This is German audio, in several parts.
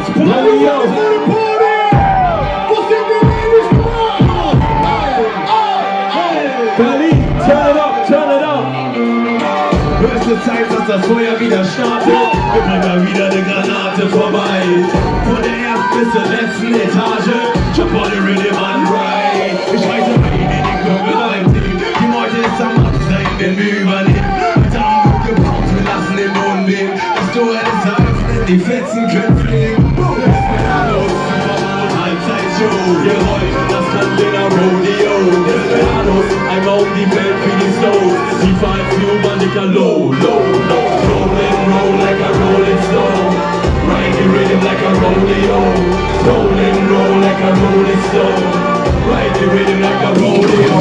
Berlin, turn it up, turn it up. Höchste Zeit, dass das Feuer wieder startet. Wir bringen mal wieder eine Granate vorbei. Von der ersten bis zur letzten Etage. Jump on the rhythm and ride. Ich reite rein in den Gürtel rein. Die Meute ist am Absein, wenn wir übernehmen. Heute haben wir gebaut, wir lassen den Boden wehen. Das Tor ist eröffnet, die Fetzen können fliegen. Desperados, Halbzeitshow. Wir rollen das Berliner Rodeo. Desperados, einmal um die Welt wie die Stones. Die Fight für Umanica low, low, low. Roll and roll like a rolling stone. Ride the rhythm like a rodeo. Roll and roll like a rolling stone. Ride the rhythm like a rodeo.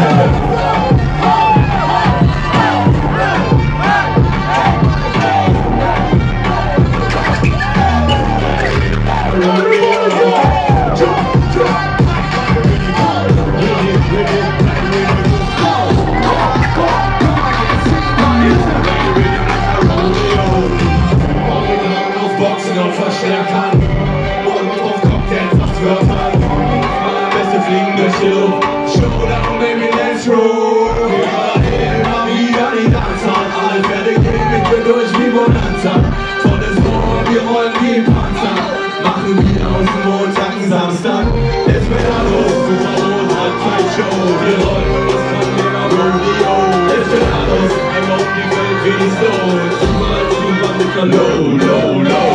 Verstärkern und auf Cocktails aufs Wörtern. Meine Beste fliegen durch die Luft. Showdown, baby, let's roll. Immer wieder die Danzern. Alle Pferde gehen mit mir durch wie Bonanza. Volles Rohr, wir rollen wie Panzer. Machen wieder aus dem Montag einen Samstag. Desperados, Supermond, Halbzeitshow. Wir rollen das Berliner Rodeo. Desperados, einmal um die Welt wie die Stones. Überall zu Umanica low, low, low.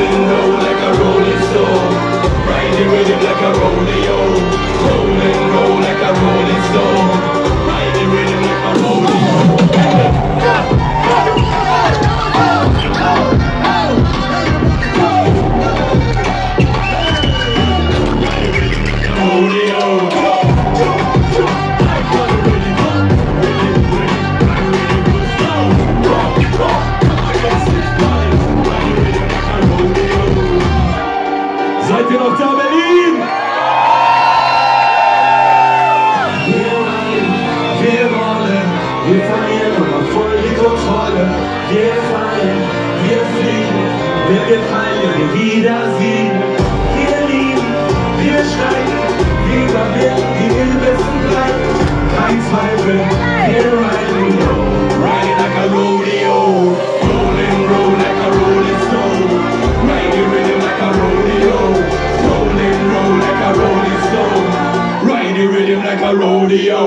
Ride the rhythm like a rodeo. Roll and roll like a rolling stone. Ride the rhythm like a rodeo. Seid ihr noch da, Berlin? Wir rollen, wir verlieren aber voll die Kontrolle. Wir fallen, wir fliegen, wir gefallen, wir wiedersehen. Wir lieben, wir steigen, wir überwinden die Ilbissen bleiben. Kein Zweifel, wir riden, ride like a rodeo. Rolling, roll like a rolling stone. Ride the rhythm like a rodeo. Rolling, roll like a rolling stone. Ride the rhythm like a rodeo.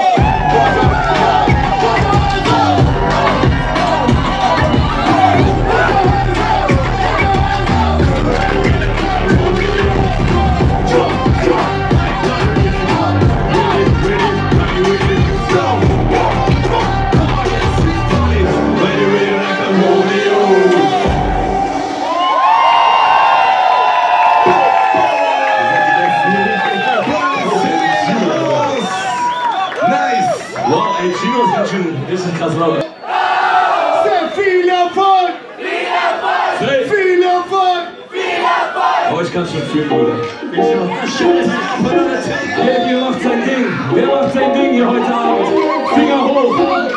Wow, ey, Chino ist ganz schön richtig krass laut. Sehr viel Erfolg! Viel Erfolg! Viel Erfolg! Viel Erfolg! Oh, ich kann schon fühlen, Bruder. Wer macht sein Ding? Wer macht sein Ding hier heute Abend? Finger hoch!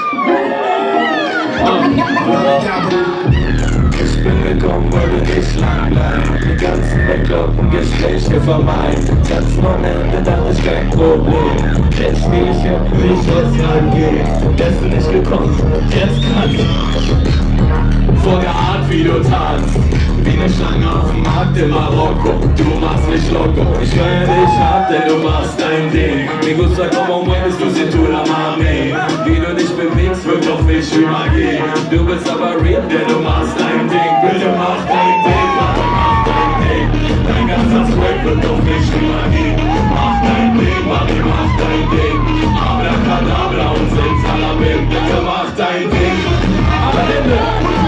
Ich bin gekommen, wollte nicht lang bleiben. Die ganzen Bekloppen, Gespräche vermeiden. Tanzen ohne Ende, dann ist kein Problem. Jetzt spiel ich hier, wie ich jetzt rangehe. Gestern nicht gekommen, jetzt kann ich. Vor der Art, wie du tanzt, wie eine Schlange auf dem Markt in Marokko. Du machst mich loco, ich feier dich ab, denn du machst dein Ding. Me gusta como mueves tu cintura, mami. Wie du dich bewegst, wirkt auf mich wie Magie. Du bist aber real, denn du machst dein Ding. Bitte mach dein Ding, Mami, mach dein Ding. Dein ganzer Swag wirkt auf mich wie Magie. Mach dein Ding, Mami, mach dein Ding. Abracadabra und Simsalabim. Bitte mach dein Ding. Alle Hände.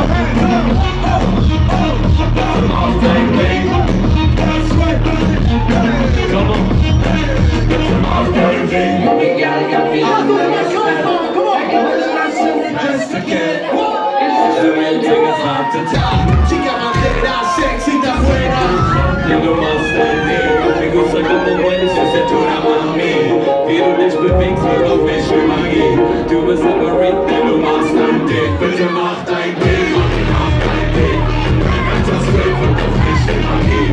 Bitte mach dein Ding. Come on. Bitte mach dein Ding. Chica madera, sexy de afuera. Du machst dein Ding. Me gusta como mueves tu cintura, mami. Wie du dich bewegst, wirkt auf mich wie Magie. Du bist aber real, denn du machst dein Ding. Bitte mach dein Ding, Mami, mach dein Ding. Dein ganzer Swag wirkt auf mich wie Magie.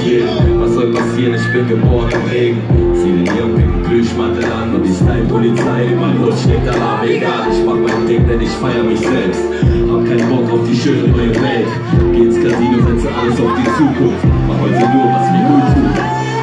gehen. Was soll passieren, ich bin geboren im Regen. Zieh den neonpinken Plüschmantel an und die Style-Polizei in mein Hut schlägt Alarm. Egal, ich mach mein Ding, denn ich feier mich selbst. Hab keinen Bock auf die schöne neue Welt. Geh ins Casino, setze alles auf die Zukunft. Mach heute nur, was mir gut tut.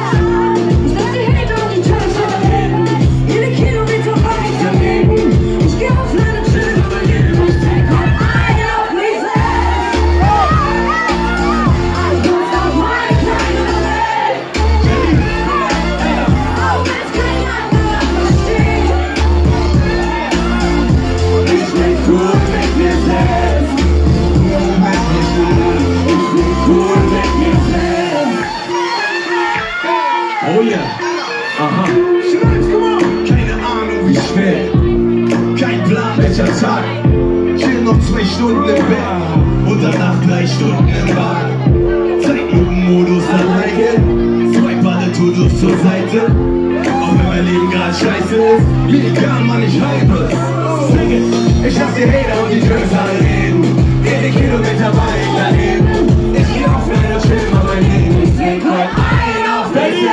Oh ja, aha. Keine Ahnung wie schnell, kein Plan welcher Tag. Chill noch 2 Stunden im Bett und danach 3 Stunden im Bad. Zeitlupenmodus anlegen, swipe alle To-Dos zur Seite. Auch wenn mein Leben grad scheiße ist, mir egal, Mann, ich hype es. Sing it. Ich lass die Hater und die Drums alle reden. Jede Kilometer war ich dahin. Ich geh auf meine Chill, mach mein Leben. Ich trink heute ein auf Berlin.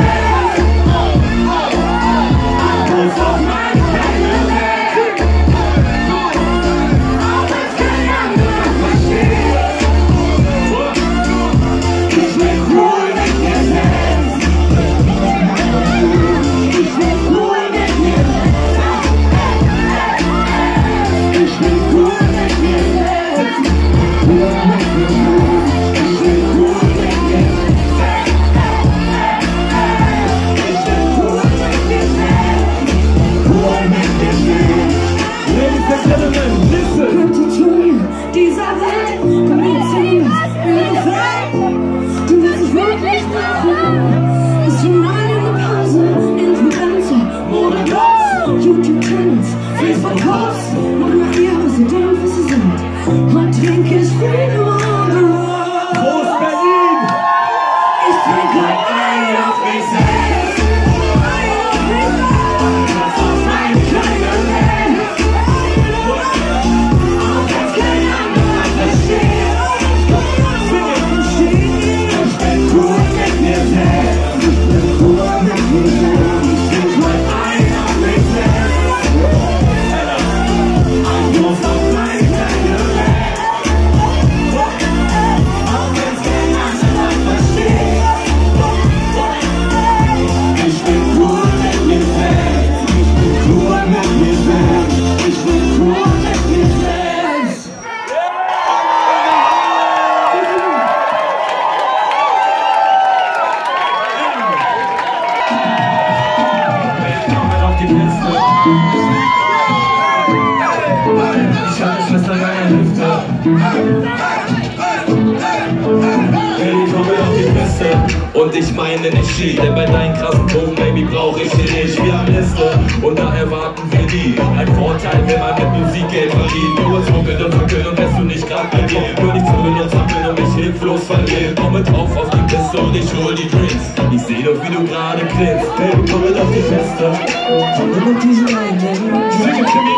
Und ich meine nicht Ski, denn bei deinen krassen Drogen, Baby, brauch ich sie nicht. Wir haben Liste und da erwarten wir die. Ein Vorteil, wenn man mit Musik Geld verdient. Nur schmuggelt und verkühlt und wärst du nicht grad bei dir. Nur nicht zuhören und zappeln und mich hilflos verlieren. Komme drauf auf die Piste und ich hol die Drinks. Ich seh doch, wie du gerade klingst. Baby, komm mit auf die Feste. Komm mit diesen einen. Sing it to me.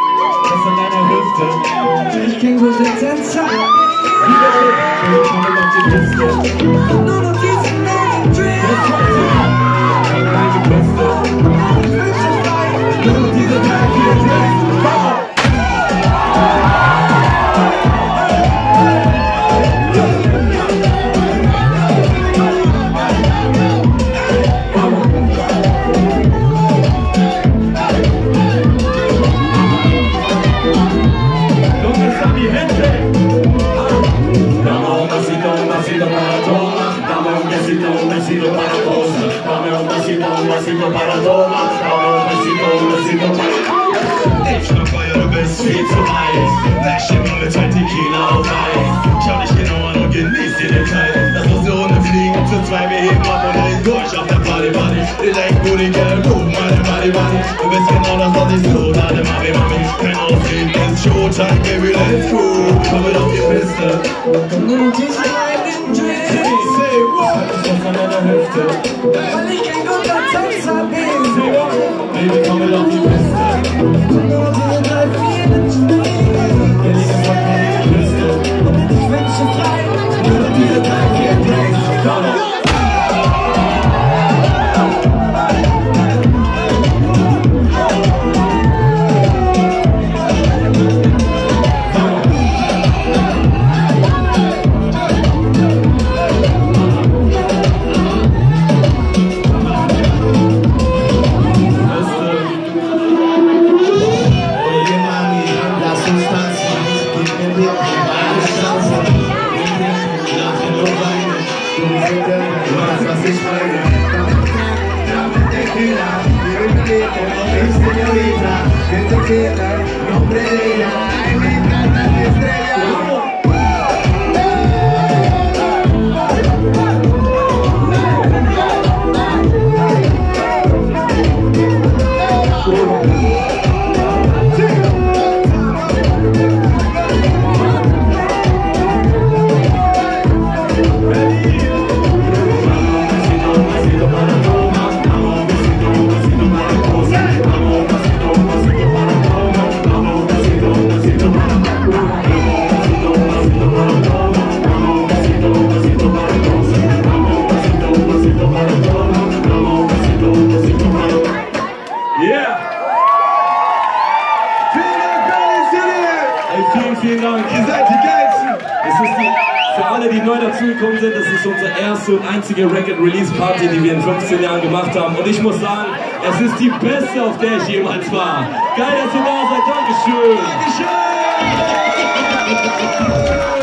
Das an deiner Hüfte. Ich kenn gute Tänzer. Baby, komm mit auf die Piste. Nur noch diesen einen Drink. Ich noch Feuer, du bist viel zu heiß. Lass immer mit 2 Tequila auf Eis. Schau dich genau an und genieß die Details. Lass uns eine Runde fliegen, zu 2 wir heben ab und dann durch auf der Party-Party. Ich denk, Booty Girl, guck meine Party-Party. Du bist genau das, was ich so lade, Mami. Kein Aussehen, ist Showtime, Baby, let's go. Komm mit auf die Piste. Nur noch diesen einen Drink. Say what? Das ist an deiner Hüfte. Weil ich kein guter Tänzer bin. Say what? Baby, komm mit auf die Piste. Nur noch diese 3, 4 Drinks. Wir liegen von der Piste. Und ich wünsche frei. Nur noch diese 3, 4 Drinks. Komm on. Du weißt, was ich meine. Damit Tequila, Señorita, que te quiera, nombre de ella, ay, me encanta mi estrella. Vielen Dank. Ihr seid die Geilsten. Für alle, die neu dazugekommen sind, das ist unsere erste und einzige Record-Release-Party, die wir in 15 Jahren gemacht haben. Und ich muss sagen, es ist die beste, auf der ich jemals war. Geil, dass ihr da seid. Dankeschön. Dankeschön.